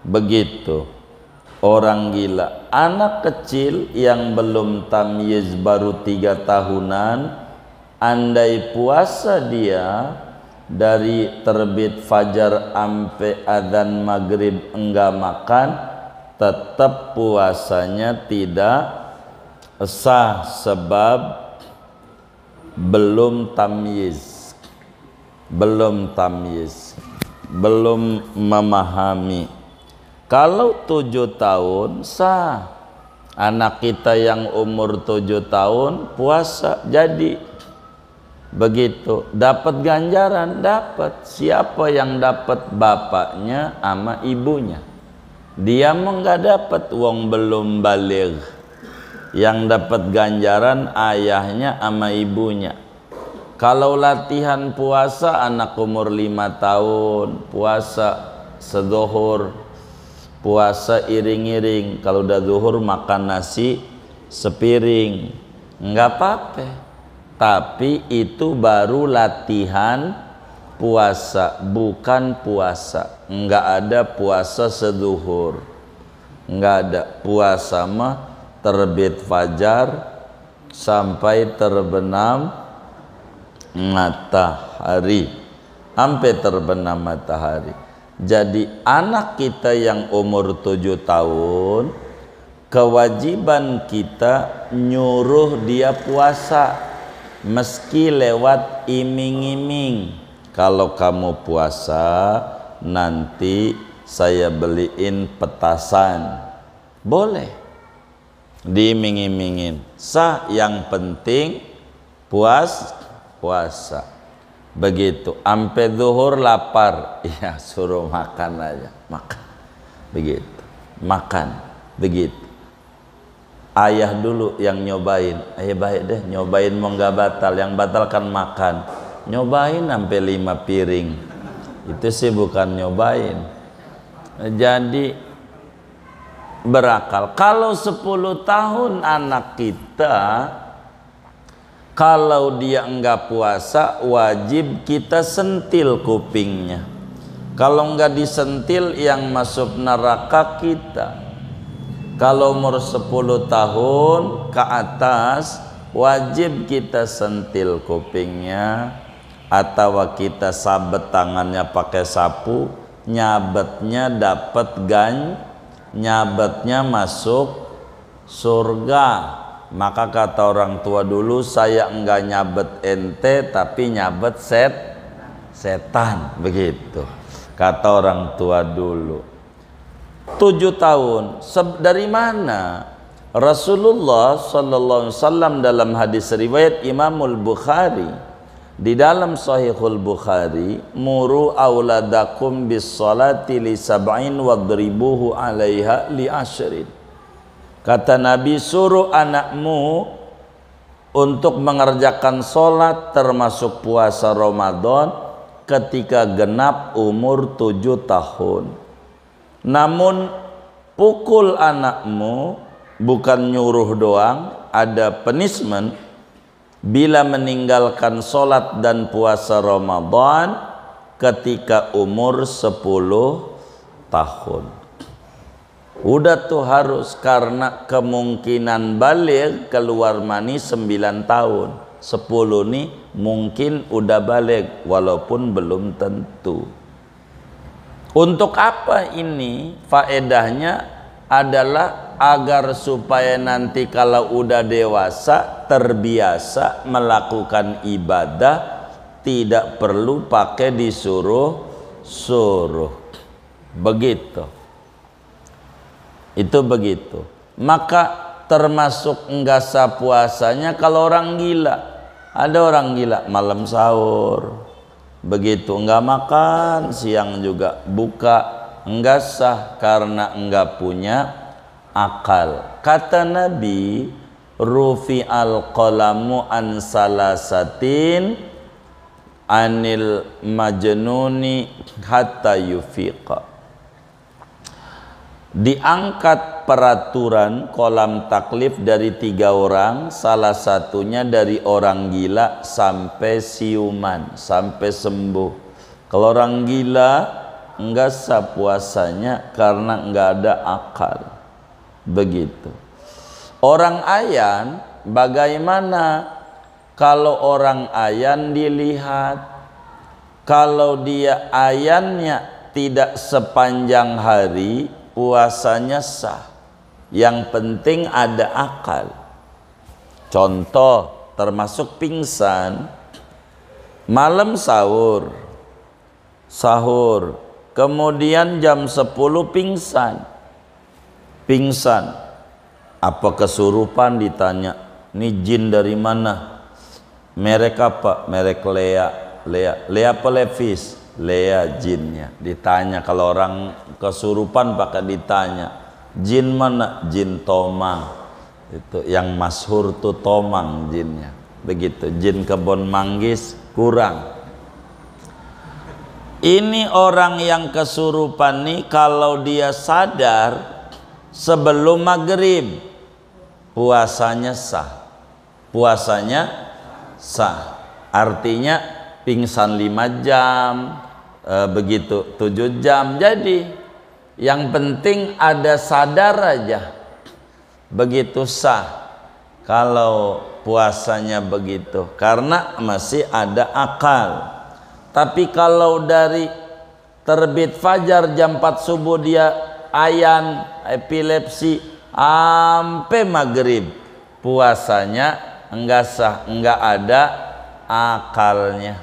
Begitu orang gila. Anak kecil yang belum tamyiz baru 3 tahunan, andai puasa dia dari terbit fajar sampai adzan maghrib enggak makan, tetap puasanya tidak sah sebab belum tamyiz, belum memahami. Kalau 7 tahun sah. Anak kita yang umur 7 tahun puasa jadi. Begitu, dapat ganjaran, dapat. Siapa yang dapat? Bapaknya sama ibunya. Dia enggak dapat, wong belum baligh. Yang dapat ganjaran ayahnya sama ibunya. Kalau latihan puasa anak umur 5 tahun, puasa seduhur, puasa iring-iring. Kalau udah zuhur makan nasi sepiring, enggak apa-apa. Tapi itu baru latihan puasa, bukan puasa. Enggak ada puasa seduhur, enggak ada. Puasa mah terbit fajar sampai terbenam matahari, sampai terbenam matahari. Jadi anak kita yang umur 7 tahun, kewajiban kita nyuruh dia puasa, meski lewat iming-iming. Kalau kamu puasa, nanti saya beliin petasan, boleh diiming-imingin. Sah, yang penting puasa. Begitu, sampai zuhur lapar, ya suruh makan aja, makan. Begitu, makan, begitu. Ayah dulu yang nyobain. Ayah baik deh, nyobain mau nggak batal. Yang batal kan makan. Nyobain sampai 5 piring. Itu sih bukan nyobain. Jadi berakal. Kalau 10 tahun anak kita, kalau dia enggak puasa, wajib kita sentil kupingnya. Kalau enggak disentil, yang masuk neraka kita. Kalau umur 10 tahun ke atas, wajib kita sentil kupingnya, atau kita sabet tangannya pakai sapu, nyabetnya dapat nyabetnya masuk surga. Maka kata orang tua dulu, saya enggak nyabet ente tapi nyabet setan. Begitu kata orang tua dulu. 7 tahun. Dari mana? Rasulullah sallallahu alaihi wasallam dalam hadis riwayat Imamul Bukhari, di dalam Sahihul Bukhari, muru auladakum bis salati li sab'in wadribuhu 'alaiha li 'ashrin. Kata Nabi, suruh anakmu untuk mengerjakan sholat termasuk puasa Ramadan ketika genap umur 7 tahun. Namun pukul anakmu, bukan nyuruh doang, ada punishment bila meninggalkan sholat dan puasa Ramadan ketika umur 10 tahun. Udah tuh harus, karena kemungkinan balik keluar mani 9 tahun. 10 nih mungkin udah balik walaupun belum tentu. Untuk apa ini? Faedahnya adalah agar supaya nanti kalau udah dewasa terbiasa melakukan ibadah, tidak perlu pakai disuruh-suruh. Begitu. Itu begitu. Maka termasuk enggak sah puasanya kalau orang gila. Ada orang gila malam sahur, begitu enggak makan, siang juga buka, enggak sah karena enggak punya akal. Kata Nabi, rufi al qalamu an salasatin anil majnuni hatta yufiqa. Diangkat peraturan kolam taklif dari 3 orang, salah satunya dari orang gila sampai siuman, sampai sembuh. Kalau orang gila enggak sah puasanya karena enggak ada akal. Begitu. Orang ayan, bagaimana kalau orang ayan dilihat? Kalau dia ayannya tidak sepanjang hari, puasanya sah. Yang penting ada akal. Contoh, termasuk pingsan, malam sahur, kemudian jam 10 pingsan, apa kesurupan? Ditanya, ini jin dari mana? Merek apa? Merek Lea apa Levis? Lea jinnya. Ditanya, kalau orang kesurupan pakai ditanya, jin mana? Jin Tomang. Itu yang masyhur tuh Tomang jinnya. Begitu. Jin kebon manggis kurang. Ini orang yang kesurupan nih, kalau dia sadar sebelum maghrib, puasanya sah. Artinya pingsan 5 jam, begitu 7 jam. Jadi yang penting ada sadar aja, begitu sah kalau puasanya begitu, karena masih ada akal. Tapi kalau dari terbit fajar jam 4 subuh dia ayan, epilepsi sampai maghrib, puasanya enggak sah, enggak ada akalnya.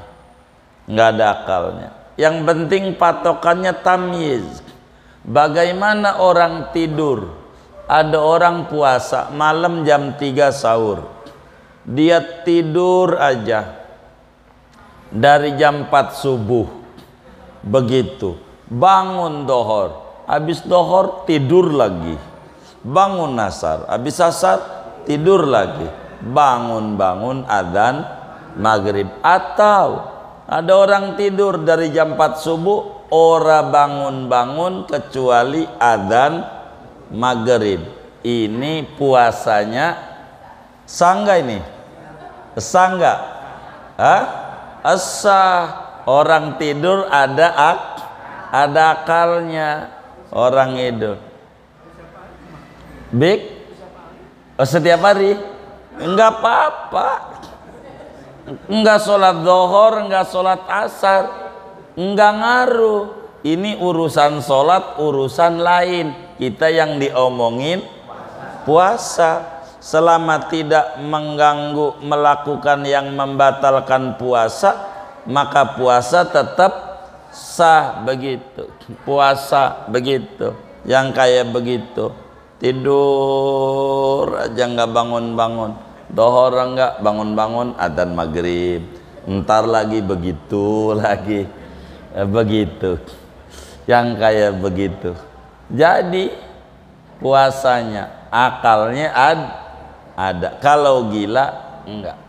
Yang penting patokannya tamyiz. Bagaimana orang tidur? Ada orang puasa malam jam 3 sahur, dia tidur aja dari jam 4 subuh, begitu bangun dohor, habis dohor tidur lagi, bangun asar, habis asar tidur lagi, bangun adzan maghrib. Atau ada orang tidur dari jam 4 subuh, ora bangun kecuali adzan maghrib. Ini puasanya sah nggak ini? Sah nggak? Sah. Orang tidur ada akalnya. Orang tidur setiap hari enggak apa-apa, enggak sholat zuhur, enggak sholat asar, enggak ngaruh. Ini urusan sholat, urusan lain. Kita yang diomongin puasa. Selama tidak mengganggu, melakukan yang membatalkan puasa, maka puasa tetap sah. Begitu puasa, begitu. Yang kayak begitu, tidur aja nggak bangun-bangun, dohor nggak bangun-bangun, adzan maghrib, ntar lagi begitu lagi, begitu. Yang kayak begitu. Jadi puasanya, akalnya ada. Kalau gila enggak.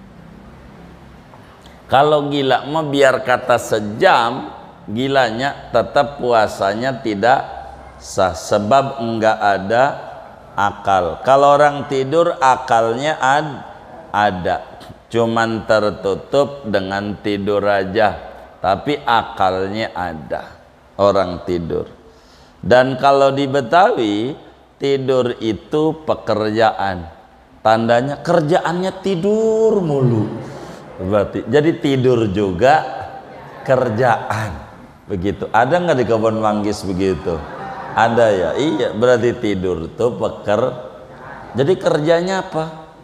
Kalau gila mah biar kata sejam, gilanya tetap puasanya tidak sah, sebab enggak ada akal. Kalau orang tidur akalnya ada, cuman tertutup dengan tidur aja, tapi akalnya ada orang tidur. Dan kalau di Betawi, tidur itu pekerjaan. Tandanya kerjaannya tidur mulu. Berarti jadi tidur juga kerjaan. Begitu. Ada nggak di kebun manggis begitu? Ada ya. Iya, berarti tidur tuh jadi kerjanya apa?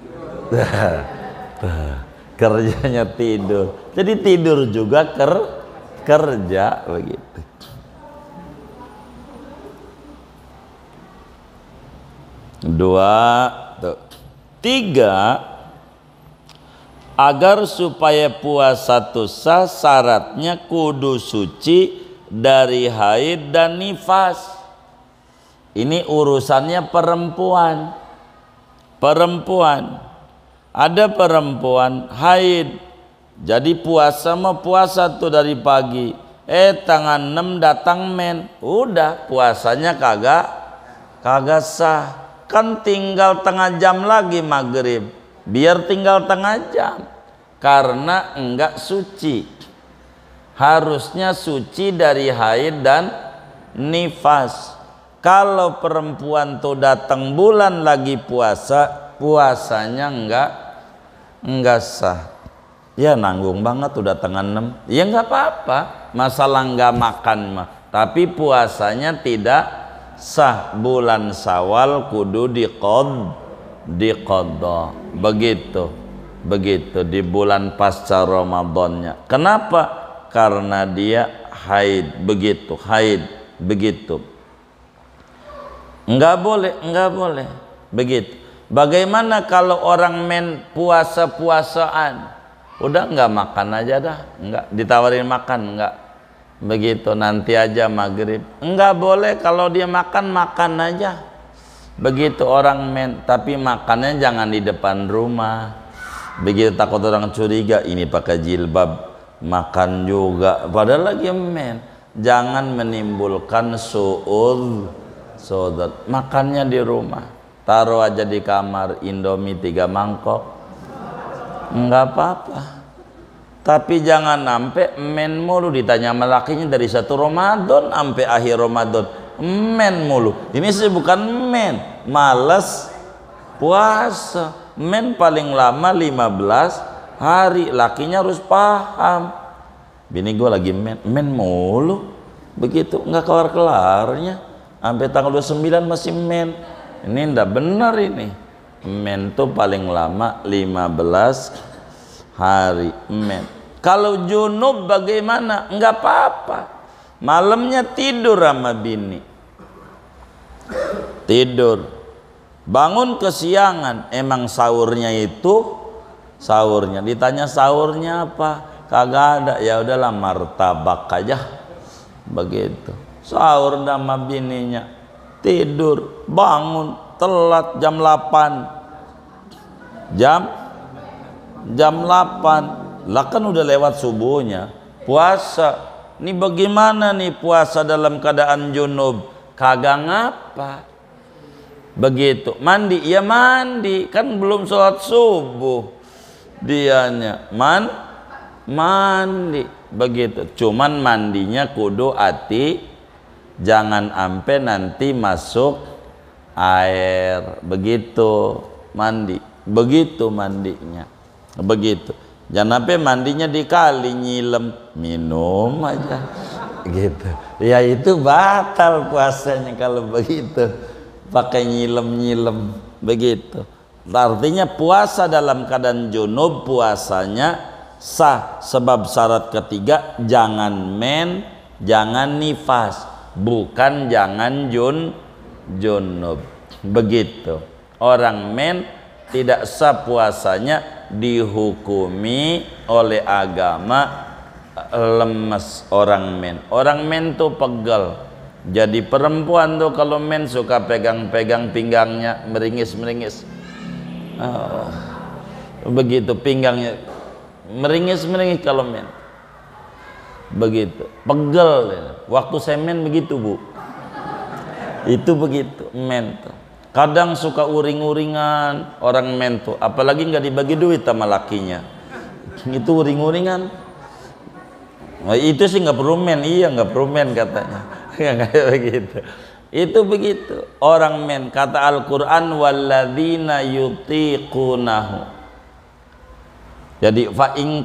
Kerjanya tidur. Jadi tidur juga kerja begitu. Tiga, agar supaya puasa itu sah, syaratnya kudu suci dari haid dan nifas. Ini urusannya perempuan. Ada perempuan haid, jadi puasa mah puasa tuh dari pagi. Tanggal 6 datang men, udah puasanya kagak sah. Kan tinggal tengah jam lagi maghrib, biar tinggal tengah jam, karena enggak suci. harusnya suci dari haid dan nifas. Kalau perempuan tuh datang bulan lagi puasa, puasanya enggak sah. Ya nanggung banget udah tengah 6. Ya enggak apa-apa, masalah enggak makan mah. Tapi puasanya tidak sah. Bulan Syawal kudu diqadha. Begitu di bulan pasca Ramadannya. Kenapa? Karena dia haid, begitu. Enggak boleh begitu. Bagaimana kalau orang puasa-puasaan udah enggak makan aja dah, enggak ditawarin makan, enggak begitu, nanti aja maghrib. Enggak boleh, kalau dia makan aja begitu orang tapi makannya jangan di depan rumah begitu, takut orang curiga ini pakai jilbab makan juga padahal lagi jangan menimbulkan sodat. Makannya di rumah, taruh aja di kamar Indomie 3 mangkok, enggak apa-apa. Tapi jangan sampai mulu, ditanya sama lakinya dari 1 Ramadan sampai akhir Ramadan mulu. Ini sih bukan males puasa. Paling lama 15 hari, lakinya harus paham. Bini gue lagi mulu begitu, nggak kelar-kelarnya sampai tanggal 29 masih ini ndak benar. Ini tuh paling lama 15 hari Kalau junub bagaimana? Nggak apa-apa, malamnya tidur sama bini, tidur, bangun kesiangan. Emang sahurnya ditanya sahurnya apa? Kagak ada. Ya udahlah, martabak aja begitu. Sahur sama bininya, tidur, bangun telat jam 8 lah, kan udah lewat subuhnya. Puasa ini bagaimana nih, puasa dalam keadaan junub? Kagak ngapa begitu. Mandi, ya mandi, kan belum sholat subuh dianya mandi begitu. Cuman mandinya kudu hati, jangan ampe nanti masuk air begitu mandinya begitu. Jangan sampai mandinya di kali, nyilem, minum aja gitu. Ya itu batal puasanya kalau begitu, pakai nyilem begitu. Artinya puasa dalam keadaan junub puasanya sah, sebab syarat ketiga jangan jangan nifas, bukan jangan junub begitu. Orang tidak sah puasanya, dihukumi oleh agama lemes. Orang tuh pegel. Jadi perempuan tuh kalau suka pegang-pegang pinggangnya, meringis begitu, pinggangnya meringis kalau begitu, pegel. Waktu saya begitu Bu, itu begitu tuh. Kadang suka uring-uringan orang tuh, apalagi nggak dibagi duit sama lakinya, itu uring-uringan. Nah, itu sih nggak perlu iya nggak perlu katanya. Nggak begitu. Itu begitu orang kata Al-Quran, walladzina yutiqunahu. Jadi wa in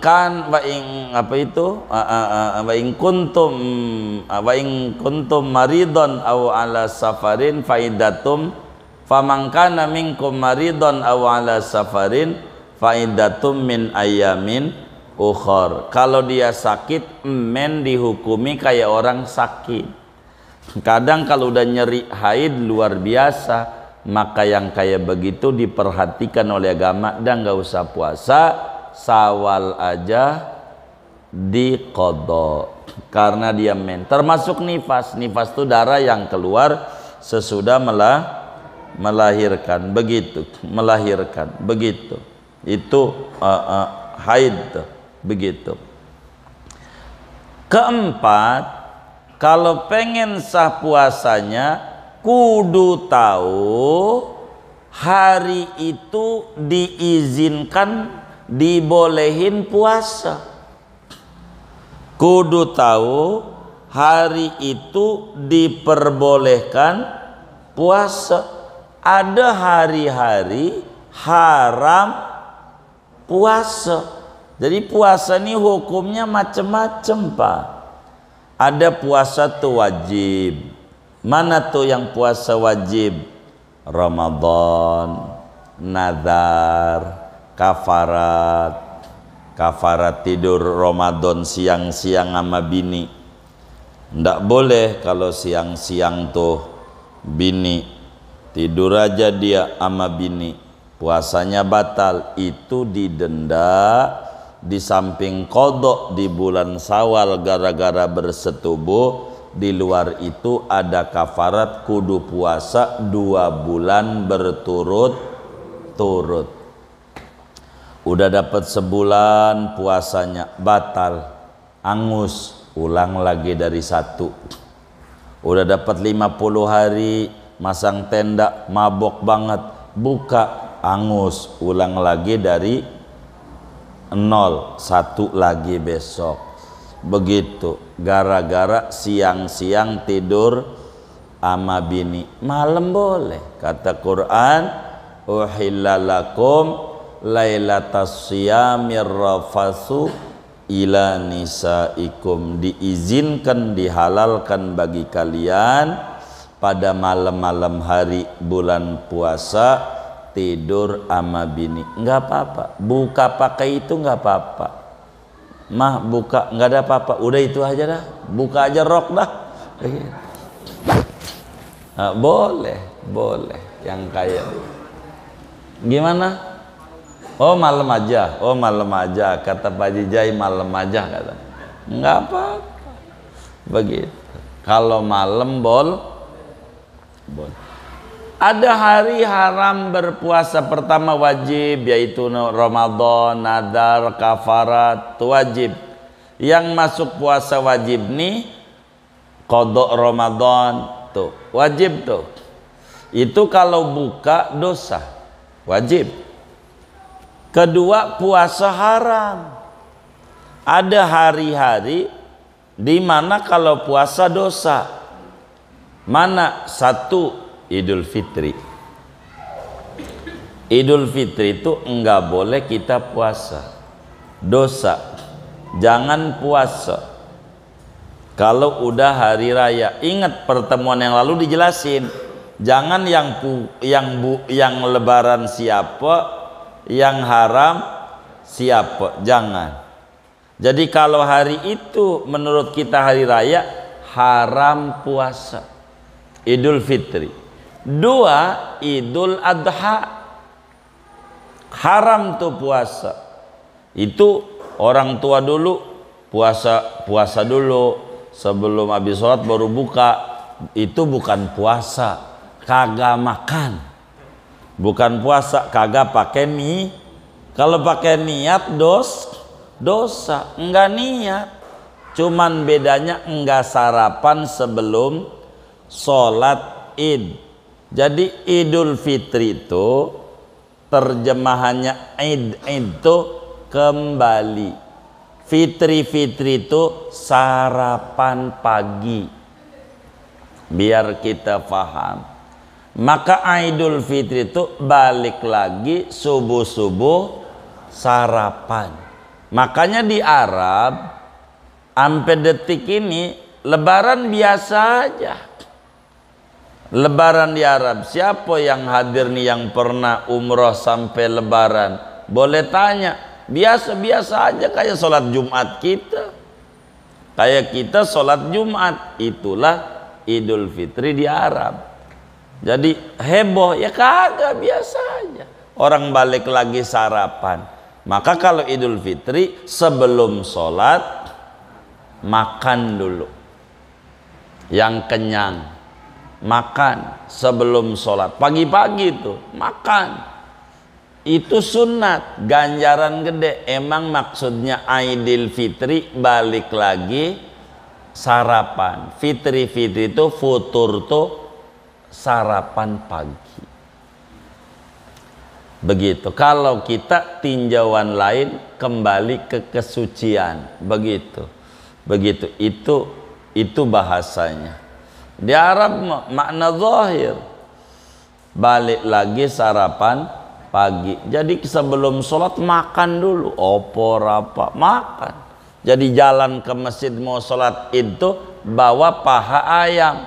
kuntum maridon aw ala safarin faidatum faman kana minkum maridon aw ala safarin faidatum min ayamin ukhor. Kalau dia sakit, dihukumi kayak orang sakit. Kadang kalau udah nyeri haid luar biasa, maka yang kayak begitu diperhatikan oleh agama dan nggak usah puasa, Syawal aja diqadha karena dia termasuk nifas. Nifas itu darah yang keluar sesudah melahirkan begitu, itu haid begitu. Keempat, kalau pengen sah puasanya kudu tahu hari itu diizinkan, dibolehin puasa. kudu tahu hari itu diperbolehkan puasa. Ada hari-hari haram puasa. Jadi puasa ini hukumnya macam-macam, Pak. Ada puasa tuh wajib. Mana tuh yang puasa wajib? Ramadan, nazar, kafarat. Kafarat tidur Ramadan siang-siang sama bini. Ndak boleh kalau siang-siang tuh bini tidur aja dia sama bini, puasanya batal. Itu didenda, di samping kodok di bulan Syawal gara-gara bersetubuh. Di luar itu ada kafarat kudu puasa 2 bulan berturut-turut. Udah dapat sebulan puasanya batal, angus, ulang lagi dari 1. Udah dapat 50 hari masang tenda, mabok banget, buka, angus, ulang lagi dari 0, 1 lagi besok. Begitu, gara-gara siang-siang tidur ama bini. Malam boleh, kata Quran, uhillalakum lailatas siyamir rafasu ila nisaikum. Diizinkan, dihalalkan bagi kalian pada malam-malam hari bulan puasa tidur ama bini. Enggak apa-apa, buka pakai itu enggak apa-apa. Mah buka enggak ada apa-apa, udah itu aja dah, buka aja rok dah. Nah, boleh yang kayak gimana? Oh malam aja, kata Pak Jijai malam aja kata. Enggak apa-apa. Begitu. Kalau malam boleh. Ada hari haram berpuasa, pertama wajib, yaitu Ramadan, nadar, kafarat, wajib. Yang masuk puasa wajib nih qada Ramadan tuh, wajib tuh. Itu kalau buka dosa, wajib. Kedua, puasa haram. Ada hari-hari di mana kalau puasa dosa. Mana? Satu, Idul Fitri. Idul Fitri itu enggak boleh kita puasa, dosa. Jangan puasa kalau udah hari raya. Ingat pertemuan yang lalu dijelasin. Jangan yang lebaran siapa, yang haram siapa, jangan. Jadi kalau hari itu menurut kita hari raya, haram puasa Idul Fitri. 2, Idul Adha, haram tuh puasa. Itu orang tua dulu puasa dulu, sebelum habis sholat baru buka. Itu bukan puasa, kagak makan. Bukan puasa, kagak pakai mie. Kalau pakai niat dosa, enggak niat. Cuman bedanya enggak sarapan sebelum sholat Id. Jadi Idul Fitri itu terjemahannya Id itu kembali. Fitri itu sarapan pagi. Biar kita paham. Maka Idul Fitri itu balik lagi subuh-subuh sarapan. Makanya di Arab sampai detik ini lebaran biasa aja. Lebaran di Arab, siapa yang hadir nih yang pernah umroh sampai lebaran? Boleh tanya, biasa-biasa aja kayak sholat Jumat kita. Kayak kita sholat Jumat, itulah Idul Fitri di Arab. Jadi heboh, ya kagak, biasa aja. Orang balik lagi sarapan. Maka kalau Idul Fitri sebelum sholat, makan dulu. Yang kenyang. Makan sebelum sholat pagi-pagi itu makan, itu sunat, ganjaran gede. Emang maksudnya Idul Fitri balik lagi sarapan. Fitri itu futur tuh sarapan pagi. Begitu. Kalau kita tinjauan lain kembali ke kesucian, begitu. Begitu, itu bahasanya. Di Arab makna zahir. Balik lagi sarapan pagi. Jadi sebelum sholat makan dulu, opor apa, makan. Jadi jalan ke masjid mau sholat itu bawa paha ayam.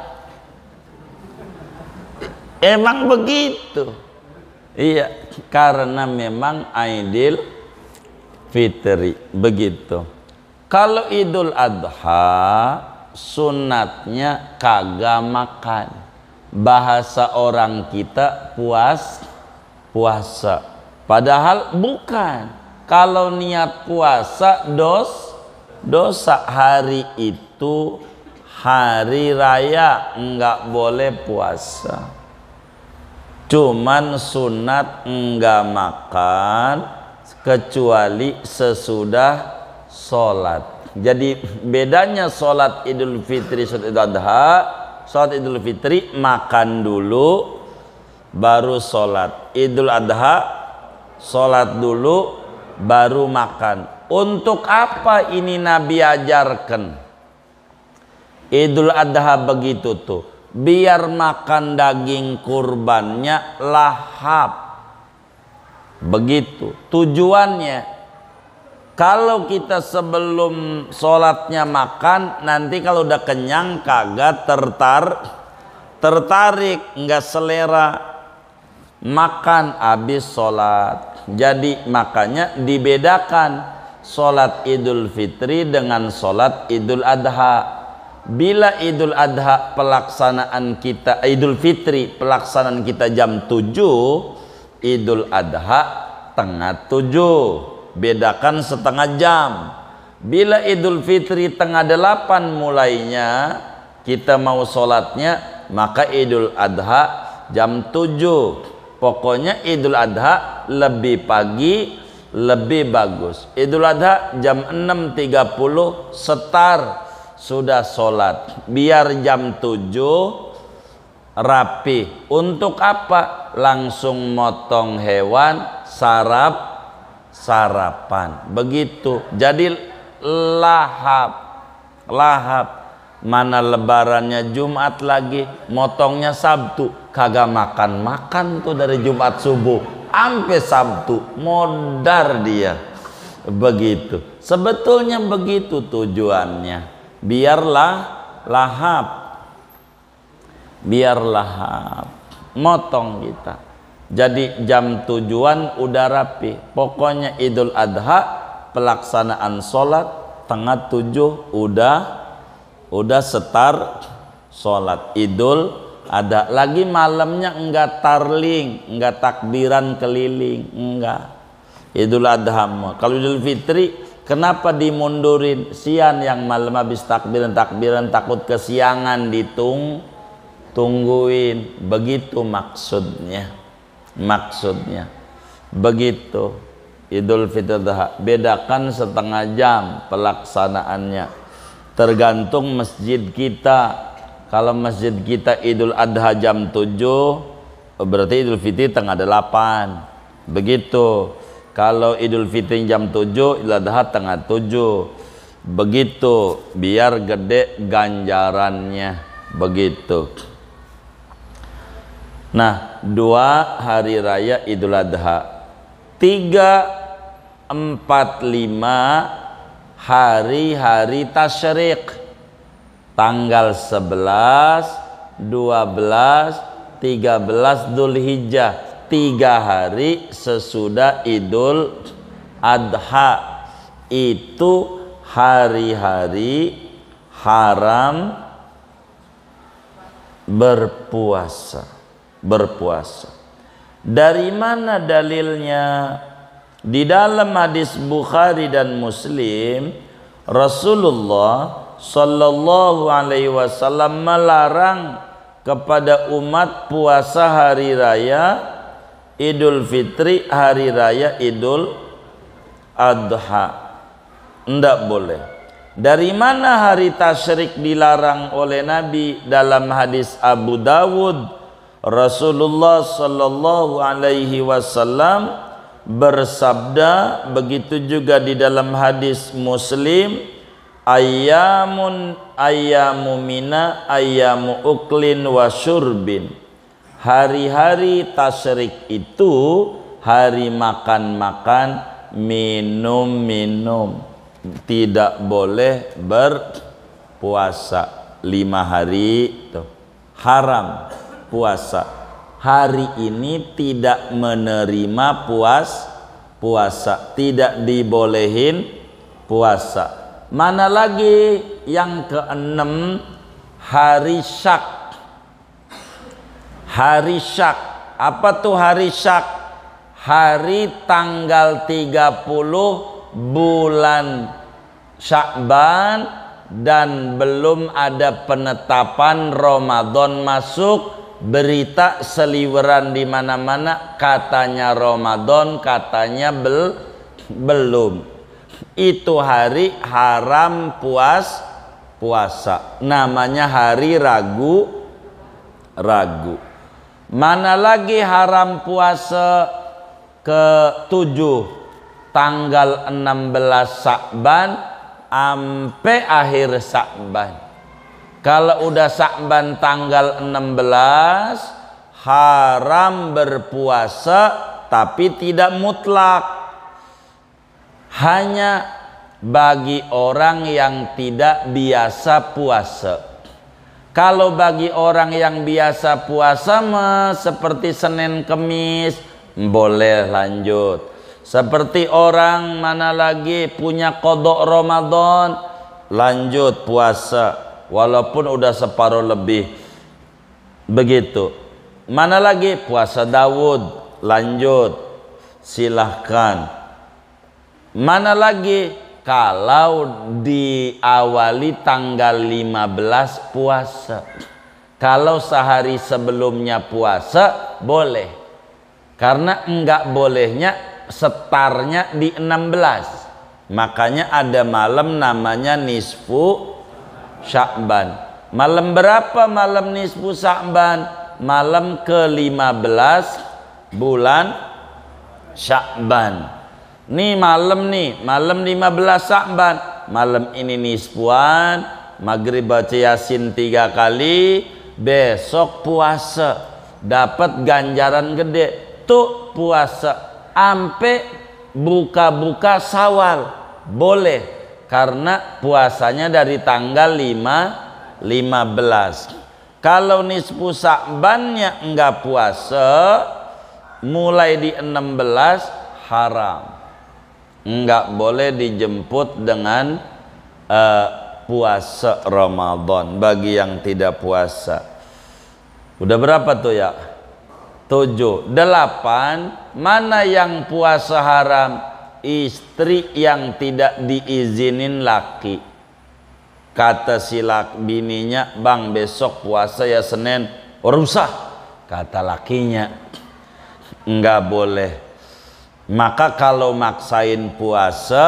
Emang begitu. Iya, karena memang Idul Fitri begitu. Kalau Idul Adha sunatnya kagak makan. Bahasa orang kita puasa. Padahal bukan. Kalau niat puasa dosa. Hari itu hari raya, enggak boleh puasa. Cuman sunat enggak makan kecuali sesudah sholat. Jadi bedanya sholat Idul Fitri, sholat Idul Adha, sholat Idul Fitri makan dulu baru sholat. Idul Adha sholat dulu baru makan. Untuk apa ini Nabi ajarkan? Idul Adha begitu tuh, biar makan daging kurbannya lahap. Begitu tujuannya. Kalau kita sebelum sholatnya makan, nanti kalau udah kenyang kagak tertarik, nggak selera makan habis sholat. Jadi makanya dibedakan sholat Idul Fitri dengan sholat Idul Adha. Bila Idul Adha pelaksanaan kita, Idul Fitri pelaksanaan kita jam 7, Idul Adha tengah 7. Bedakan setengah jam. Bila Idul Fitri tengah 8 mulainya kita mau sholatnya, maka Idul Adha jam 7. Pokoknya Idul Adha lebih pagi lebih bagus. Idul Adha jam 6.30 setar sudah sholat, biar jam 7 rapi. Untuk apa? Langsung motong hewan, sarapan. Begitu. Jadi lahap. Mana lebarannya Jumat lagi, motongnya Sabtu. Kagak makan tuh dari Jumat subuh sampai Sabtu, modar dia. Begitu. Sebetulnya begitu tujuannya. Biarlah lahap. Motong kita. Jadi jam tujuan udah rapi. Pokoknya Idul Adha pelaksanaan sholat tengah 7 udah setar sholat Idul Adha. Lagi malamnya enggak tarling, enggak takbiran keliling, enggak. Idul Adha. Kalau Idul Fitri kenapa dimundurin? Siang yang malam habis takbiran takut kesiangan tungguin. Begitu maksudnya begitu. Idul Fitri Adha bedakan setengah jam pelaksanaannya, tergantung masjid kita. Kalau masjid kita Idul Adha jam 7, berarti Idul Fitri tengah 8. Begitu. Kalau Idul Fitri jam 7, Idul Adha tengah 7. Begitu, biar gede ganjarannya. Begitu. Nah, 2 hari raya Idul Adha. 3, 4, 5 hari-hari tasyrik. Tanggal 11, 12, 13 Dzulhijjah. 3 hari sesudah Idul Adha. Itu hari-hari haram berpuasa. Dari mana dalilnya? Di dalam hadis Bukhari dan Muslim, Rasulullah Sallallahu Alaihi Wasallam melarang kepada umat puasa hari raya Idul Fitri, hari raya Idul Adha. Tidak boleh. Dari mana hari tasyrik dilarang oleh Nabi? Dalam hadis Abu Dawud, Rasulullah Sallallahu Alaihi Wasallam bersabda, begitu juga di dalam hadis Muslim, ayyamu mina ayyamu uklin wa syurbin. Hari-hari tasyrik itu hari makan-makan, minum-minum. Tidak boleh berpuasa 5 hari tuh. Haram puasa. Hari ini tidak menerima puasa, tidak dibolehin puasa. Mana lagi yang keenam, hari syak. Hari syak, apa tuh hari syak? Hari tanggal 30 bulan Sya'ban dan belum ada penetapan Ramadan masuk, berita seliweran di mana-mana katanya Ramadan, katanya belum. Itu hari haram puasa. Namanya hari ragu. Mana lagi haram puasa ke-7, tanggal 16 Sya'ban sampai akhir Sya'ban. Kalau udah Sya'ban tanggal 16 haram berpuasa, tapi tidak mutlak. Hanya bagi orang yang tidak biasa puasa. Kalau bagi orang yang biasa puasa mah seperti Senin Kemis boleh lanjut. Seperti orang mana lagi punya qadha Ramadan, lanjut puasa walaupun udah separuh lebih. Begitu. Mana lagi puasa Daud, lanjut. Silahkan. Mana lagi kalau diawali tanggal 15 puasa. Kalau sehari sebelumnya puasa boleh. Karena enggak bolehnya setarnya di 16. Makanya ada malam namanya nisfu Sya'ban. Malam berapa malam nisfu Sya'ban? Malam ke-15 bulan Sya'ban. Nih malam 15 Sya'ban. Malam ini nisfuan, maghrib baca Yasin 3 kali, besok puasa. Dapat ganjaran gede. Tuh puasa ampe buka-buka Syawal boleh, karena puasanya dari tanggal 15. Kalau nisfu Sya'bannya enggak puasa, mulai di 16 haram. Enggak boleh dijemput dengan puasa Ramadan bagi yang tidak puasa. Udah berapa tuh ya? 7. 8. Mana yang puasa haram? Istri yang tidak diizinin laki. Kata si bininya, bang besok puasa ya Senin. Rusah. Kata lakinya, enggak boleh. Maka kalau maksain puasa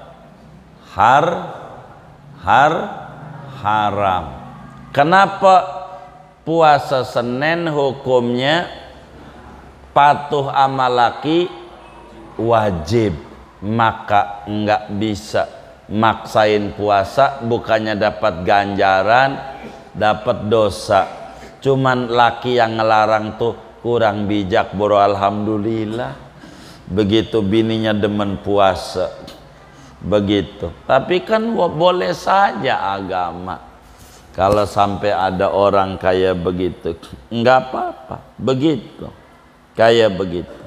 haram. Kenapa? Puasa Senin hukumnya patuh sama laki wajib, maka enggak bisa maksain puasa, bukannya dapat ganjaran, dapat dosa. Cuman laki yang ngelarang tuh kurang bijak, bro. Alhamdulillah. Begitu bininya demen puasa, begitu. Tapi kan boleh saja agama. Kalau sampai ada orang kayak begitu, enggak apa-apa. Begitu, kayak begitu,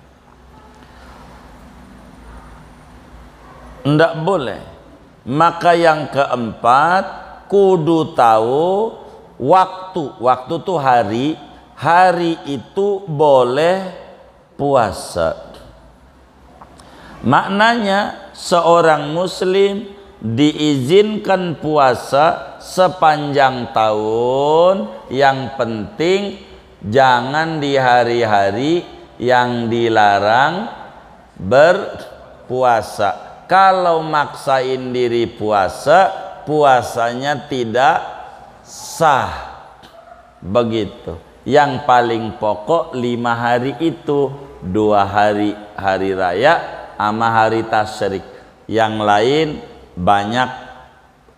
enggak boleh. Maka yang keempat, kudu tahu waktu. Waktu tuh hari. Hari itu boleh puasa. Maknanya seorang muslim diizinkan puasa sepanjang tahun. Yang penting jangan di hari-hari yang dilarang berpuasa. Kalau maksain diri puasa, puasanya tidak sah. Begitu. Yang paling pokok 5 hari itu, 2 hari hari raya sama hari tasyrik. Yang lain banyak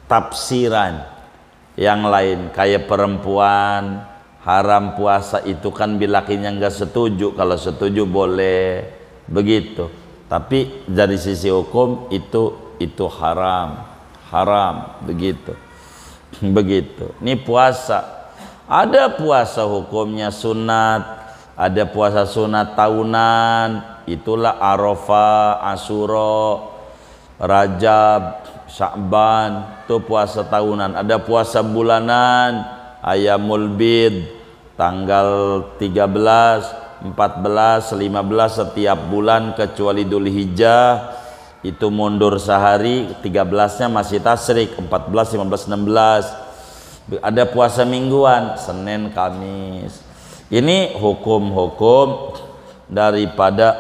tafsiran yang lain, kayak perempuan haram puasa itu kan bilakinya nggak setuju, kalau setuju boleh begitu, tapi dari sisi hukum itu haram begitu. Ini puasa, ada puasa hukumnya sunat, ada puasa sunat tahunan, itulah Arafah, Asyura, Rajab, Sya'ban, itu puasa tahunan. Ada puasa bulanan, Ayyamul Bid, tanggal 13, 14, 15 setiap bulan kecuali Dzulhijjah, itu mundur sehari, 13-nya masih tasyrik, 14, 15, 16. Ada puasa mingguan, Senin, Kamis. Ini hukum-hukum daripada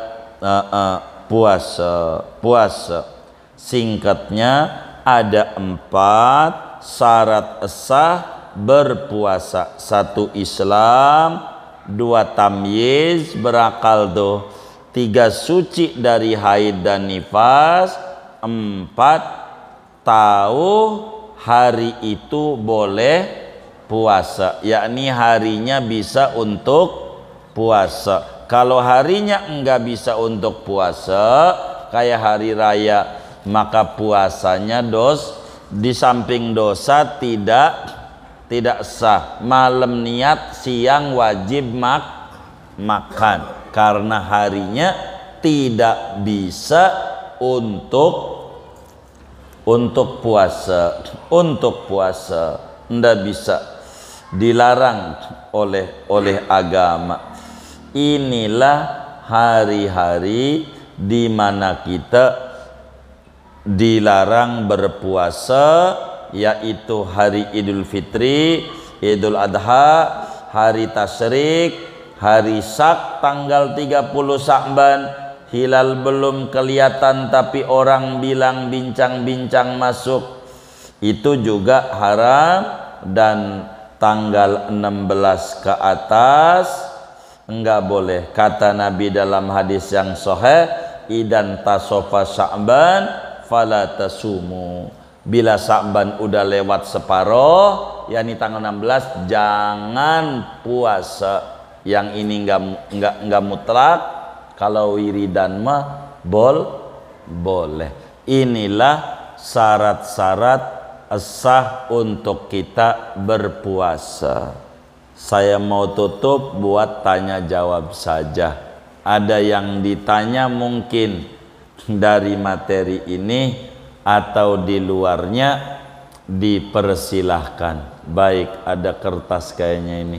puasa. Singkatnya ada 4 syarat sah berpuasa. 1 Islam, 2 tamyiz berakal tuh, 3 suci dari haid dan nifas, 4 tahu hari itu boleh puasa, yakni harinya bisa untuk puasa. Kalau harinya enggak bisa untuk puasa kayak hari raya, maka puasanya di samping dosa tidak sah. Malam niat, siang wajib makan karena harinya tidak bisa untuk puasa. Untuk puasa ndak bisa, dilarang oleh agama. Inilah hari-hari di mana kita dilarang berpuasa, yaitu hari Idul Fitri, Idul Adha, hari Tasyrik, hari Syak tanggal 30 Sya'ban, hilal belum kelihatan tapi orang bilang bincang-bincang masuk, itu juga haram. Dan tanggal 16 ke atas enggak boleh. Kata Nabi dalam hadis yang sahih, idan tasofa Sya'ban fala tasumu, bila Sya'ban udah lewat separuh, yakni tanggal 16, jangan puasa. Yang ini enggak mutlak, kalau wiridan mah boleh. Inilah syarat-syarat sah untuk kita berpuasa. Saya mau tutup buat tanya jawab saja. Ada yang ditanya mungkin dari materi ini atau di luarnya, dipersilahkan. Baik, ada kertas kayaknya ini.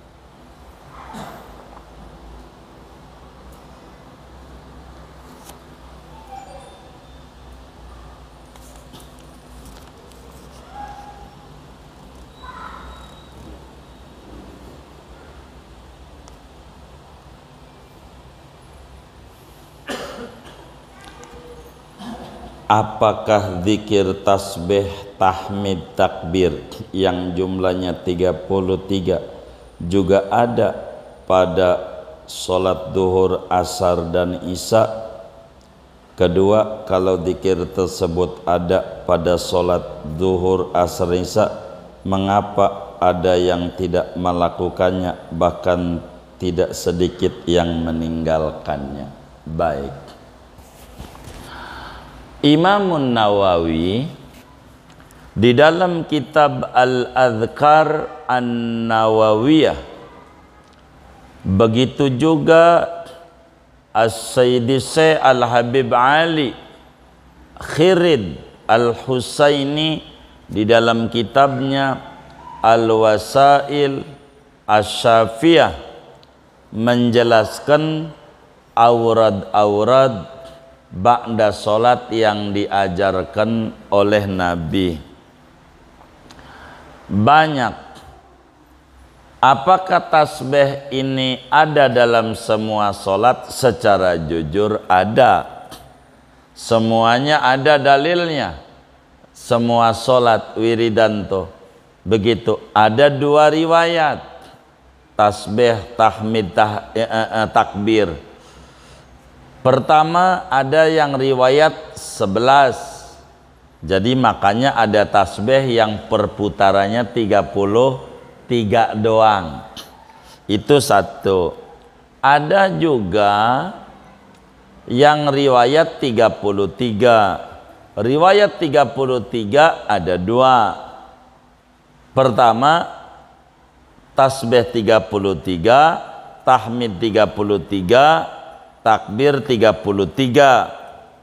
Apakah zikir tasbih, tahmid, takbir yang jumlahnya 33 juga ada pada sholat duhur, asar, dan isya? Kedua, kalau zikir tersebut ada pada sholat duhur, asar, isya, mengapa ada yang tidak melakukannya, bahkan tidak sedikit yang meninggalkannya? Baik, Imamun Nawawi di dalam kitab Al-Adhkar An-Nawawiyah, begitu juga As-Sayyidi Syekh Al-Habib Ali Khirid Al-Husaini di dalam kitabnya Al-Wasail Asy-Syafiyah menjelaskan aurad-aurad ba'da solat yang diajarkan oleh Nabi. Banyak. Apakah tasbih ini ada dalam semua solat? Secara jujur ada. Semuanya ada dalilnya. Semua solat wiridan tuh begitu. Ada 2 riwayat tasbih, tahmid, takbir. Pertama, ada yang riwayat 11 Jadi makanya ada tasbih yang perputarannya 33 doang. Itu satu. Ada juga yang riwayat 33. Riwayat 33 ada dua. Pertama, tasbih 33, tahmid 33, takbir 33.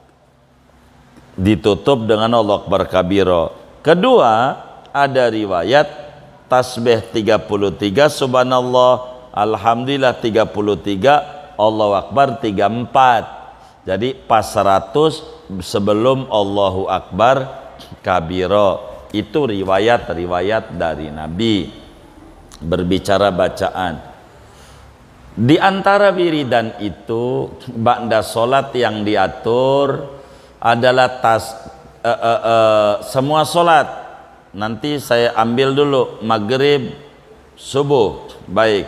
Ditutup dengan Allah Akbar kabiro. Kedua, ada riwayat tasbih 33, subhanallah, alhamdulillah 33, Allahu Akbar 34. Jadi pas 100 sebelum Allahu Akbar kabiro. Itu riwayat-riwayat dari Nabi berbicara bacaan. Di antara wiridan itu ba'da salat yang diatur adalah semua solat. Nanti saya ambil dulu maghrib, subuh, baik.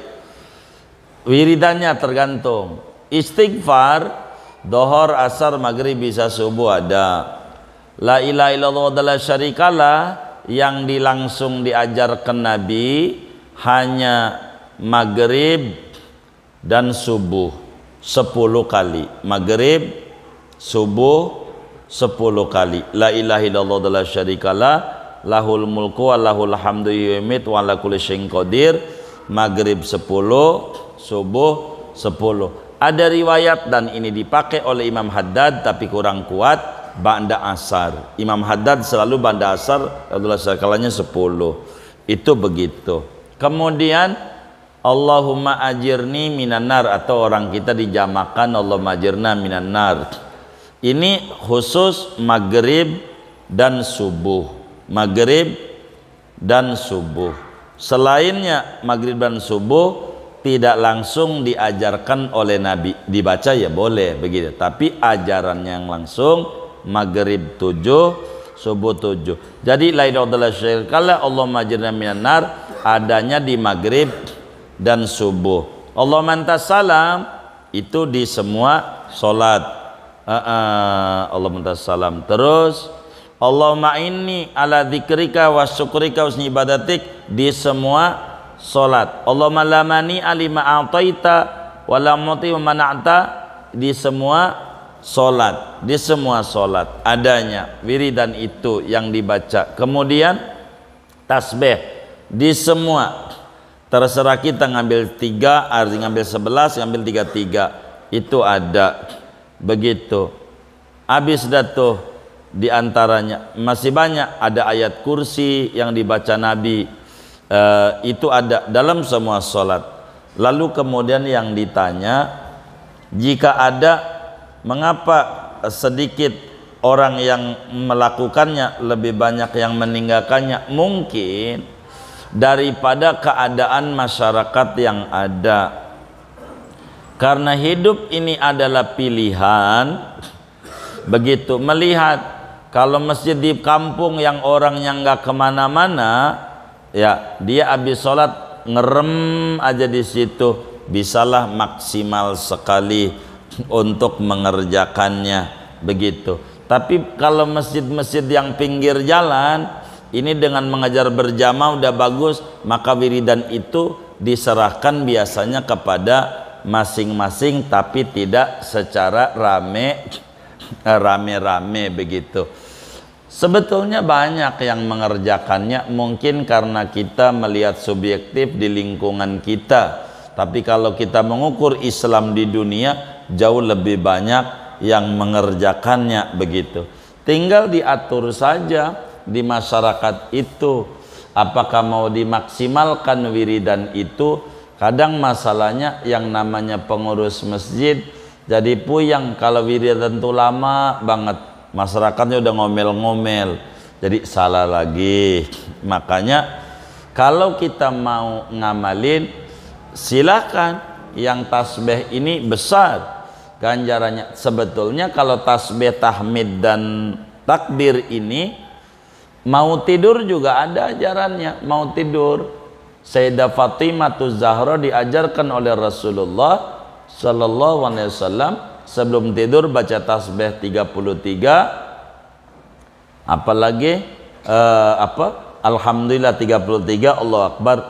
Wiridannya tergantung. Istighfar, dohor, asar, maghrib, bisa subuh ada. La ilaha illallah wa la syarikalah yang langsung diajarkan Nabi hanya maghrib dan subuh 10 kali. Maghrib, subuh 10 kali. La ilaha illallah wa la syarikalah, lahul mulku wa lahul hamdu yu'mit wa ala kulli syai'in qadir. Maghrib 10, subuh 10. Ada riwayat dan ini dipakai oleh Imam Haddad tapi kurang kuat, ba'da asar. Imam Haddad selalu ba'da asar, Abdullah kalanya 10. Itu begitu. Kemudian Allahumma ajirni minan nar, atau orang kita dijamakan Allahumma ajirna minan nar. Ini khusus maghrib dan subuh. Maghrib dan subuh. Selainnya maghrib dan subuh tidak langsung diajarkan oleh Nabi. Dibaca ya boleh begitu. Tapi ajaran yang langsung maghrib 7, subuh 7. Jadi la ilaha illallah syarikalah, Allahumma ajirna minan nar adanya di maghrib dan subuh. Allahumma antas salam itu di semua solat. Allahumma antas salam. Terus Allahumma inni ala dzikrika wa syukrika husni ibadatik di semua solat. Allahumma lamani alima a'taita wa lamuti wa mana'ta di semua solat. Di semua solat adanya wiridan itu yang dibaca. Kemudian tasbih di semua. Terserah kita ngambil 3, arti ngambil 11, ngambil 33. Itu ada. Begitu. Habis datuh di antaranya masih banyak, ada ayat kursi yang dibaca Nabi. Itu ada dalam semua sholat. Lalu kemudian yang ditanya, jika ada, mengapa sedikit orang yang melakukannya, lebih banyak yang meninggalkannya? Mungkin daripada keadaan masyarakat yang ada. Karena hidup ini adalah pilihan. Begitu melihat kalau masjid di kampung yang orangnya nggak kemana-mana, ya dia habis sholat ngerem aja di situ, bisalah maksimal sekali untuk mengerjakannya. Begitu. Tapi kalau masjid-masjid yang pinggir jalan ini dengan mengajar berjamaah udah bagus, maka wiridan itu diserahkan biasanya kepada masing-masing, tapi tidak secara rame-rame begitu. Sebetulnya banyak yang mengerjakannya, mungkin karena kita melihat subjektif di lingkungan kita. Tapi kalau kita mengukur Islam di dunia, jauh lebih banyak yang mengerjakannya begitu. Tinggal diatur saja di masyarakat itu, apakah mau dimaksimalkan wiridan itu. Kadang masalahnya yang namanya pengurus masjid jadi puyang kalau wiridan itu lama banget, masyarakatnya udah ngomel-ngomel, jadi salah lagi. Makanya kalau kita mau ngamalin, silakan. Yang tasbih ini besar ganjarannya. Sebetulnya kalau tasbih, tahmid dan takbir ini mau tidur juga ada ajarannya. Mau tidur, Sayyidah Fatimah Zahra diajarkan oleh Rasulullah Sallallahu Alaihi Wasallam sebelum tidur baca tasbih 33, Apalagi Alhamdulillah 33, Allahu Akbar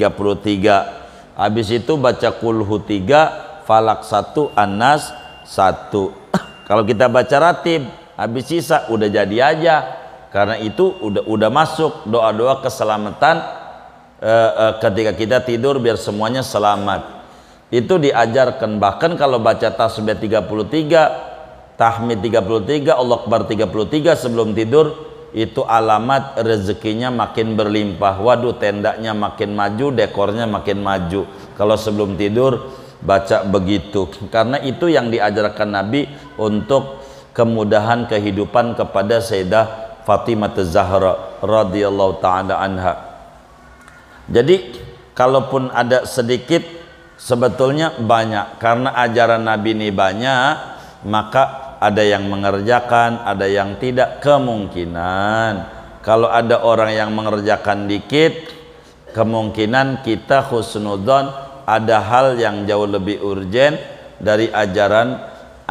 33. Habis itu baca kulhu 3, falak 1, annas 1. Kalau kita baca ratib, habis sisa udah jadi aja. Karena itu udah masuk doa-doa keselamatan ketika kita tidur biar semuanya selamat. Itu diajarkan. Bahkan kalau baca tasbih 33, tahmid 33, Allah Akbar 33 sebelum tidur, itu alamat rezekinya makin berlimpah. Waduh, tendanya makin maju, dekornya makin maju kalau sebelum tidur baca begitu. Karena itu yang diajarkan Nabi untuk kemudahan kehidupan kepada Sayyidah Fatimah Az-Zahra radhiyallahu taala anha. Jadi kalaupun ada sedikit, sebetulnya banyak. Karena ajaran Nabi ini banyak, maka ada yang mengerjakan, ada yang tidak. Kemungkinan kalau ada orang yang mengerjakan dikit, kemungkinan kita husnudzon ada hal yang jauh lebih urgen dari ajaran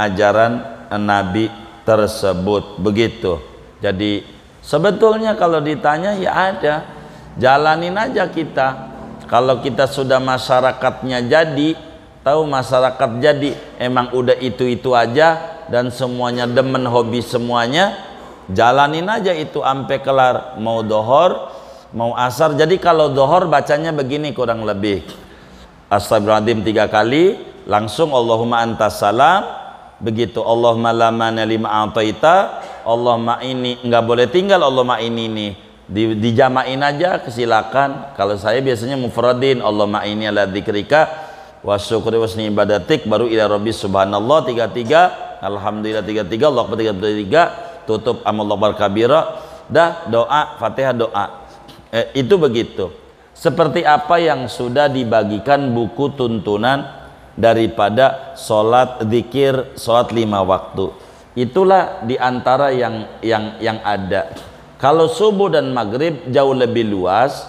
Nabi tersebut. Begitu. Jadi sebetulnya kalau ditanya ya ada, jalanin aja kita. Kalau kita sudah masyarakatnya jadi, tahu masyarakat jadi emang udah itu aja dan semuanya demen hobi semuanya, jalanin aja itu sampai kelar, mau dohor mau asar. Jadi kalau dohor bacanya begini kurang lebih, astagfirullahaladzim 3 kali, langsung Allahumma antas salam, begitu Allahumma la mani lima a'taita, Allahumma ini nggak boleh tinggal, Allahumma ini nih dijamain aja, silakan. Kalau saya biasanya mufradin, Allahumma ini ala dzikrika wa syukri wa husni ibadatik, baru ila rabbi subhanallah 33, alhamdulillah 33, Allah Akbar 33, tutup amallahu akbar kabira, dah doa Fatihah doa. Itu begitu. Seperti apa yang sudah dibagikan buku tuntunan daripada sholat zikir, sholat 5 waktu. Itulah diantara yang ada. Kalau subuh dan maghrib jauh lebih luas,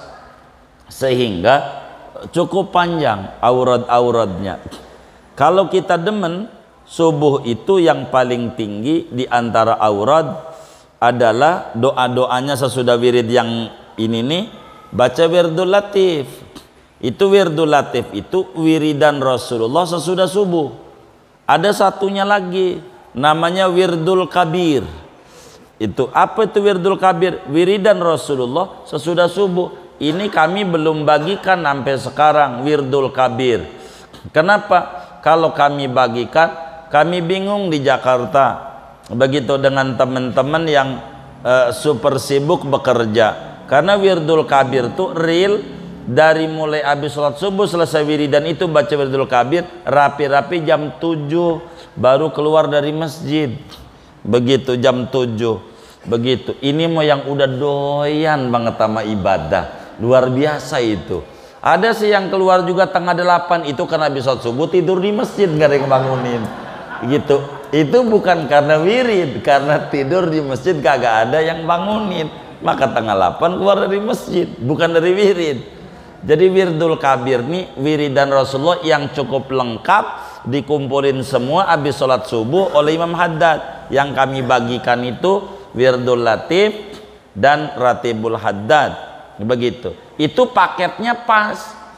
sehingga cukup panjang aurat-auratnya. Kalau kita demen, subuh itu yang paling tinggi di antara aurat adalah doa-doanya sesudah wirid yang ini nih, baca wirdul latif. Itu wirdul latif itu wiridan Rasulullah sesudah subuh. Ada satunya lagi namanya wirdul kabir. Itu apa itu wirdul kabir? Wiridan Rasulullah sesudah subuh. Ini kami belum bagikan sampai sekarang wirdul kabir. Kenapa? Kalau kami bagikan, kami bingung di Jakarta. Begitu dengan teman-teman yang super sibuk bekerja. Karena wirdul kabir itu real, dari mulai habis sholat subuh selesai wiridan itu baca wirdul kabir, rapi-rapi jam 7 baru keluar dari masjid. Begitu jam 7. Begitu. Ini mau yang udah doyan banget sama ibadah. Luar biasa itu. Ada sih yang keluar juga tengah 8, itu karena habis sholat subuh tidur di masjid, gak ada yang bangunin. Gitu. Itu bukan karena wirid, karena tidur di masjid kagak ada yang bangunin. Maka tengah 8 keluar dari masjid, bukan dari wirid. Jadi wirdul kabir nih wiridan Rasulullah yang cukup lengkap, dikumpulin semua habis sholat subuh oleh Imam Haddad. Yang kami bagikan itu wirdul latif dan ratibul Haddad. Begitu. Itu paketnya pas.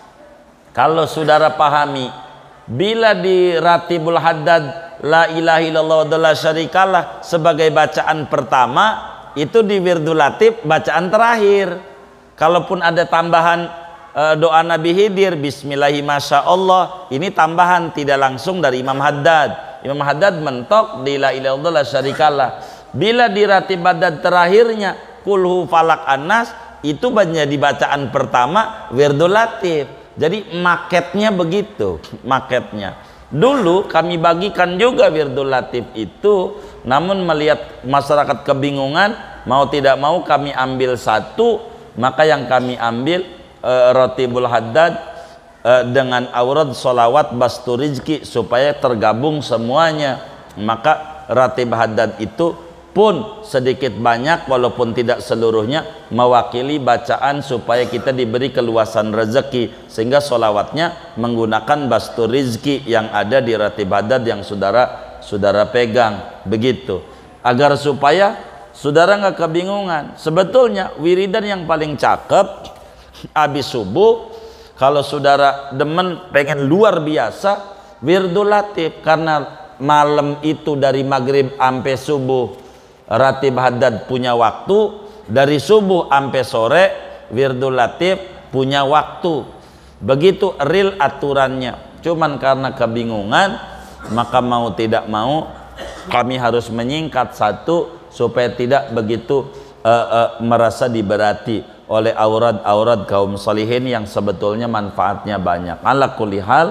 Kalau saudara pahami, bila di ratibul Haddad la ilaha illallah wa la syarikalah sebagai bacaan pertama, itu di wirdul latif bacaan terakhir. Kalaupun ada tambahan doa Nabi Khidir, bismillahi masyaallah, ini tambahan tidak langsung dari Imam Haddad. Imam Haddad mentok di la ilaha illallah la syarikalah. Bila di ratib Haddad terakhirnya kulhu falak annas, itu menjadi bacaan pertama wirdul latif. Jadi maketnya begitu, maketnya. Dulu kami bagikan juga wirdul latif itu, namun melihat masyarakat kebingungan, mau tidak mau kami ambil satu, maka yang kami ambil ratibul Haddad dengan aurat sholawat bastu rizki supaya tergabung semuanya. Maka ratib Haddad itu pun sedikit banyak walaupun tidak seluruhnya mewakili bacaan supaya kita diberi keluasan rezeki, sehingga sholawatnya menggunakan bastu rizki yang ada di ratib Haddad yang saudara pegang. Begitu, agar supaya saudara nggak kebingungan. Sebetulnya wiridan yang paling cakep habis subuh, kalau saudara demen pengen luar biasa, wirdul latif. Karena malam itu dari maghrib sampai subuh ratib haddad punya waktu, dari subuh sampai sore wirdul latif punya waktu. Begitu real aturannya. Cuman karena kebingungan, maka mau tidak mau kami harus menyingkat satu supaya tidak begitu merasa diberati oleh aurat-aurat kaum salihin yang sebetulnya manfaatnya banyak. Ala kulli hal,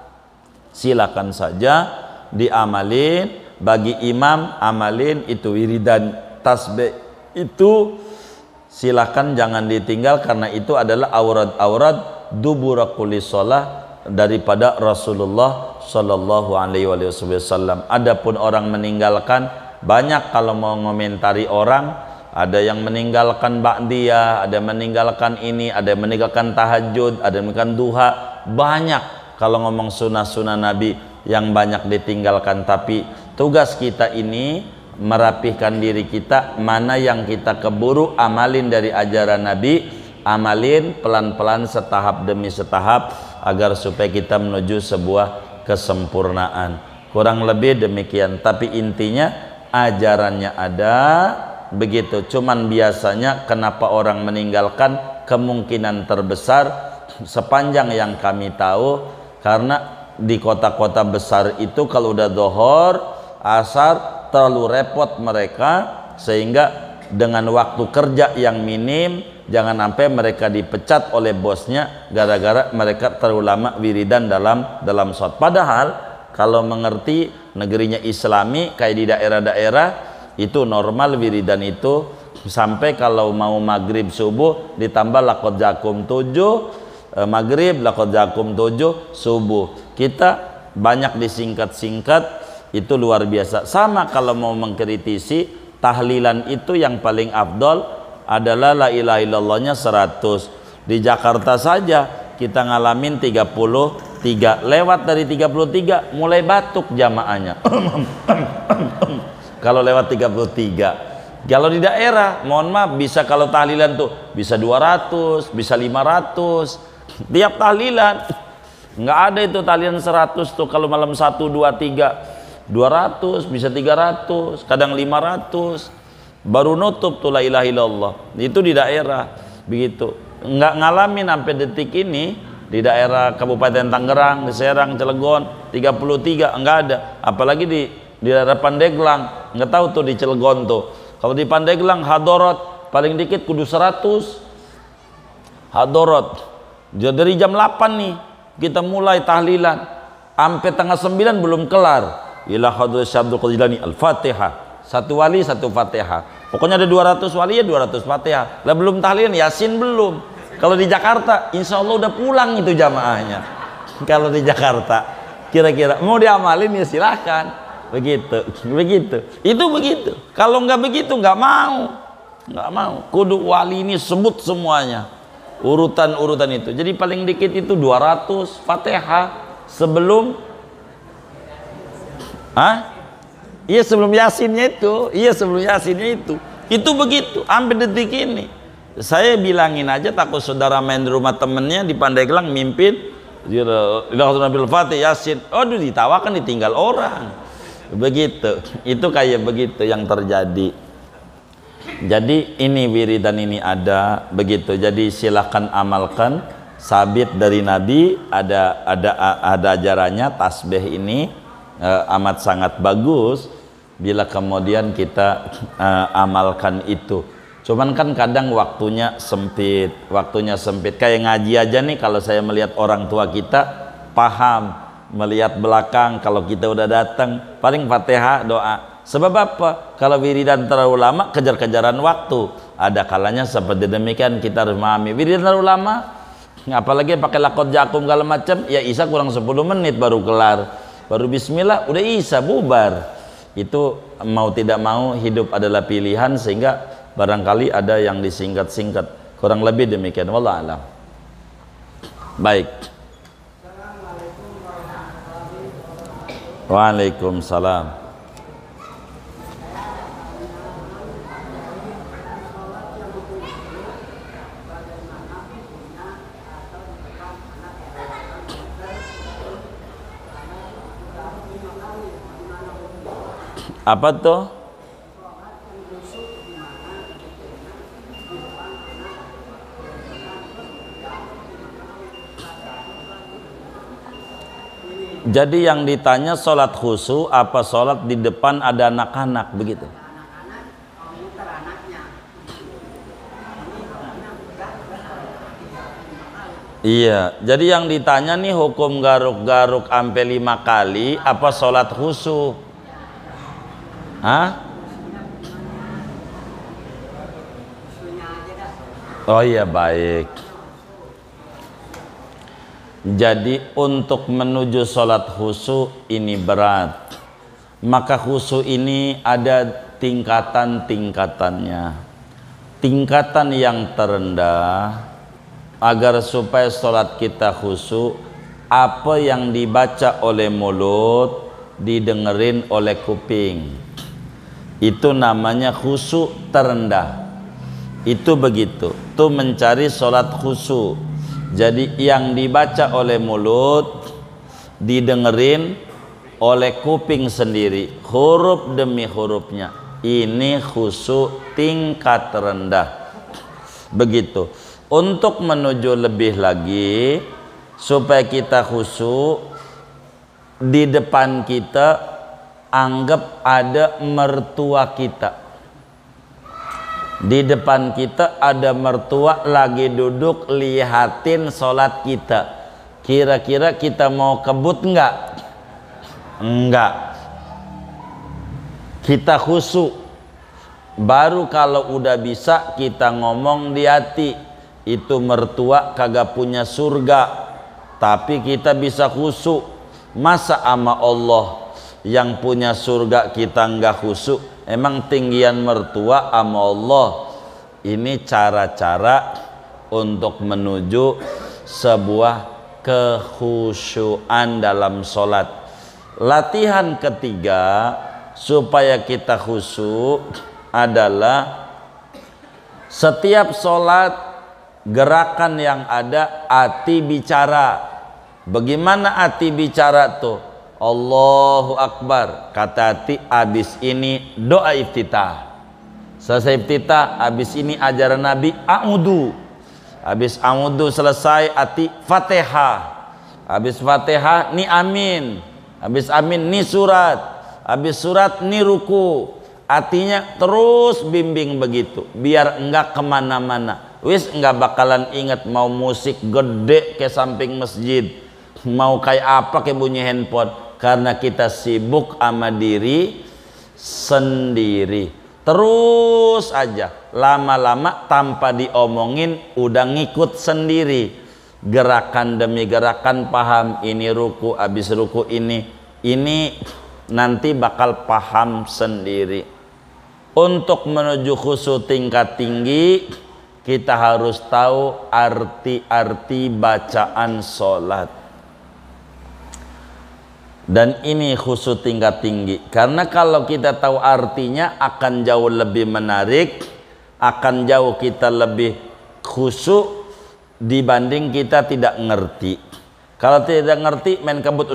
silakan saja diamalin. Bagi imam, amalin itu wiridan tasbih itu silakan jangan ditinggal, karena itu adalah aurat-aurat dubura kulli shalah daripada Rasulullah Shallallahu Alaihi Wasallam. Adapun orang meninggalkan, banyak kalau mau ngomentari orang, ada yang meninggalkan ba'diyah, ada yang meninggalkan ini, ada yang meninggalkan tahajud, ada yang meninggalkan duha, banyak kalau ngomong sunnah-sunnah Nabi yang banyak ditinggalkan. Tapi tugas kita ini merapihkan diri kita, mana yang kita keburu amalin dari ajaran Nabi, amalin pelan-pelan setahap demi setahap, agar supaya kita menuju sebuah kesempurnaan. Kurang lebih demikian. Tapi intinya ajarannya ada begitu. Cuman biasanya kenapa orang meninggalkan, kemungkinan terbesar sepanjang yang kami tahu, karena di kota-kota besar itu kalau udah zuhur, asar terlalu repot mereka, sehingga dengan waktu kerja yang minim, jangan sampai mereka dipecat oleh bosnya gara-gara mereka terlalu lama wiridan dalam sholat. Padahal kalau mengerti negerinya Islami kayak di daerah-daerah itu normal wiridan itu sampai kalau mau maghrib subuh ditambah laqad jakum 7 maghrib, laqad jakum 7 subuh. Kita banyak disingkat-singkat, itu luar biasa. Sama kalau mau mengkritisi, tahlilan itu yang paling afdol adalah la ilaha illallahnya 100. Di Jakarta saja kita ngalamin 33, lewat dari 33 mulai batuk jamaahnya. Kalau lewat 33. Kalau di daerah, mohon maaf, bisa kalau tahlilan tuh bisa 200, bisa 500 tiap tahlilan. Nggak ada itu tahlilan 100 tuh. Kalau malam 1, 2, 3 200, bisa 300, kadang 500, baru nutup tuh la ilaha illallah. Itu di daerah begitu. Nggak ngalamin sampai detik ini di daerah Kabupaten Tangerang, di Serang, Cilegon 33 enggak ada. Apalagi di daerah Pandeglang, nggak tahu tuh di Cilegon tuh. Kalau di Pandeglang hadorot paling dikit kudu 100 hadorot. Jadi dari jam 8 nih kita mulai tahlilan sampai tengah 9 belum kelar. Ila hadrat Syabdul Qadilani Al-Fatihah. Satu wali satu Fatihah. Pokoknya ada 200 wali ya 200 Fatihah. Lah belum tahlilan, Yasin belum. Kalau di Jakarta insya Allah udah pulang itu jamaahnya. Kalau di Jakarta kira-kira mau diamalin ya silahkan. Begitu. Itu begitu. Kalau nggak begitu nggak mau. Kudu wali ini sebut semuanya. Urutan-urutan itu. Jadi paling dikit itu 200 Fatihah sebelum iya sebelum Yasinnya itu. Itu begitu sampai detik ini. Saya bilangin aja, takut saudara main di rumah temennya di Pandeglang mimpin Nabil Fatih Yasin, aduh ditawakan ditinggal orang. Begitu. Itu kayak begitu yang terjadi. Jadi ini wiridan ini ada begitu. Jadi silahkan amalkan, sabit dari Nabi, ada ajarannya. Tasbih ini amat sangat bagus bila kemudian kita amalkan itu. Cuman kan kadang waktunya sempit. Kayak ngaji aja nih, kalau saya melihat orang tua kita paham, melihat belakang, kalau kita udah datang paling Fatihah doa. Sebab apa? Kalau wiridan terlalu lama kejar-kejaran waktu. Ada kalanya seperti demikian, kita harus memahami wiridan terlalu lama, apalagi pakai laqad jakum segala macam, ya Isya kurang 10 menit baru kelar. Baru bismillah udah Isya bubar. Itu mau tidak mau hidup adalah pilihan, sehingga barangkali ada yang disingkat-singkat. Kurang lebih demikian, wallahu a'lam. Baik. Waalaikumsalam. Apa tuh? Jadi yang ditanya sholat khusyuk apa sholat di depan ada anak-anak begitu? Iya, jadi yang ditanya nih hukum garuk-garuk sampai 5 kali apa sholat khusyuk? Hah? Oh iya, baik. Jadi untuk menuju sholat khusyuk ini berat. Maka khusyuk ini ada tingkatan-tingkatannya. Tingkatan yang terendah, agar supaya sholat kita khusyuk, apa yang dibaca oleh mulut didengerin oleh kuping. Itu namanya khusyuk terendah. Itu begitu. Itu mencari sholat khusyuk. Jadi yang dibaca oleh mulut didengerin oleh kuping sendiri, huruf demi hurufnya. Ini khusyuk tingkat rendah. Begitu. Untuk menuju lebih lagi supaya kita khusyuk, di depan kita anggap ada mertua kita. Di depan kita ada mertua lagi duduk lihatin sholat kita. Kira-kira kita mau kebut enggak? Enggak. Kita khusyuk. Baru kalau udah bisa kita ngomong di hati, itu mertua kagak punya surga, tapi kita bisa khusyuk. Masa ama Allah yang punya surga kita enggak khusyuk? Emang tinggian mertua ama Allah. Ini cara-cara untuk menuju sebuah kekhusyuan dalam sholat. Latihan ketiga supaya kita khusyuk adalah setiap sholat gerakan yang ada hati bicara. Bagaimana hati bicara tuh? Allahu Akbar, kata hati, abis ini doa iftitah. Selesai iftitah, abis ini ajaran Nabi a'udhu. Abis a'udhu selesai, hati Fatihah. Abis Fatihah ni amin. Abis amin ni surat. Abis surat ni ruku. Hatinya terus bimbing begitu, biar enggak kemana-mana. Wis enggak bakalan ingat mau musik gede ke samping masjid, mau kayak apa ke bunyi handphone, karena kita sibuk sama diri sendiri. Terus aja lama-lama tanpa diomongin udah ngikut sendiri, gerakan demi gerakan paham. Ini ruku, habis ruku ini nanti bakal paham sendiri. Untuk menuju khusyuk tingkat tinggi, kita harus tahu arti-arti bacaan sholat. Dan ini khusyuk tingkat tinggi, karena kalau kita tahu artinya akan jauh lebih menarik, akan jauh kita lebih khusyuk dibanding kita tidak ngerti. Kalau tidak ngerti main kebut,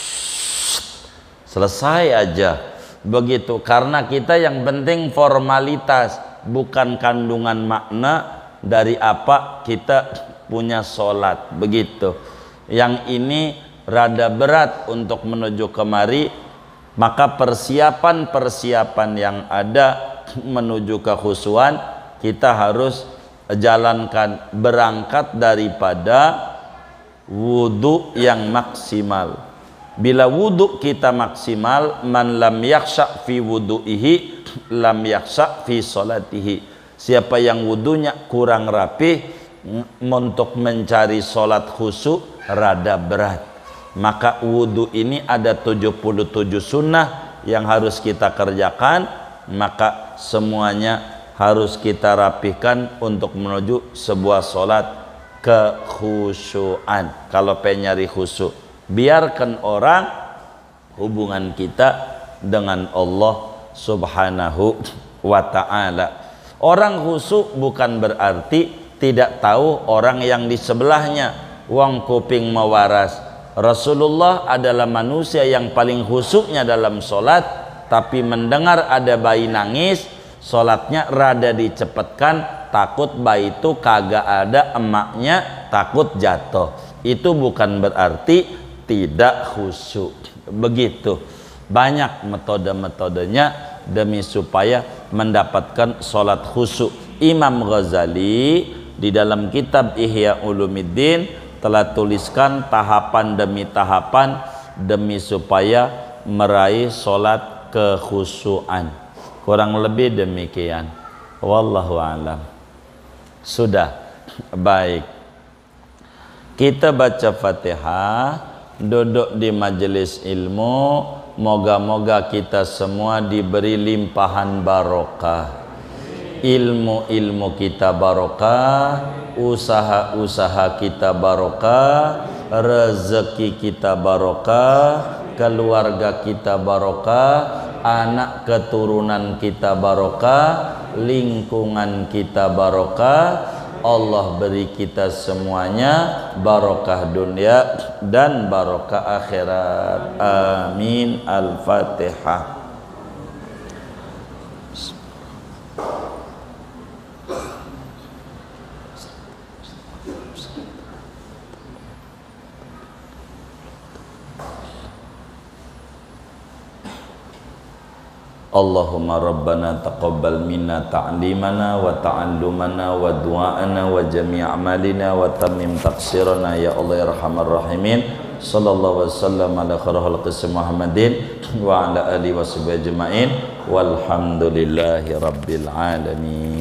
selesai aja begitu. Karena kita yang penting formalitas, bukan kandungan makna dari apa kita punya sholat begitu. Yang ini rada berat untuk menuju kemari, maka persiapan-persiapan yang ada menuju kekhusyuan kita harus jalankan, berangkat daripada wudhu yang maksimal. Bila wudhu kita maksimal, man lam yakhsha fi wudhu'ihi lam yakhsha fi sholatihi. Siapa yang wudhunya kurang rapih, untuk mencari sholat khusyuk rada berat. Maka wudhu ini ada 77 sunnah yang harus kita kerjakan, maka semuanya harus kita rapihkan untuk menuju sebuah sholat kekhusyuan. Kalau pengen nyari khusyuk, biarkan orang hubungan kita dengan Allah subhanahu wa ta'ala. Orang khusyuk bukan berarti tidak tahu orang yang di sebelahnya. Wong kuping mewaras. Rasulullah adalah manusia yang paling khusyuknya dalam sholat, tapi mendengar ada bayi nangis, sholatnya rada dicepatkan, takut bayi itu kagak ada emaknya, takut jatuh. Itu bukan berarti tidak khusyuk. Begitu banyak metode-metodenya demi supaya mendapatkan sholat khusyuk. Imam Ghazali di dalam kitab Ihya Ulumuddin telah tuliskan tahapan demi tahapan demi supaya meraih sholat kekhusyuan. Kurang lebih demikian. Wallahu alam. Sudah baik. Kita baca Fatihah, duduk di majelis ilmu, moga-moga kita semua diberi limpahan barokah. Ilmu-ilmu kita barokah, usaha-usaha kita barokah, rezeki kita barokah, keluarga kita barokah, anak keturunan kita barokah, lingkungan kita barokah. Allah beri kita semuanya barokah dunia dan barokah akhirat. Amin. Al-Fatihah. Allahumma rabbana taqabbal minna ta'limana wa ta'allumana wa du'ana wa jami' amalina wa tamim taqsirana ya Allah ya Arhamar Rahimin. Sallallahu wasallam ala khairil khalqi Muhammadin wa ala alihi wa sahbihi ajma'in walhamdulillahi rabbil alamin.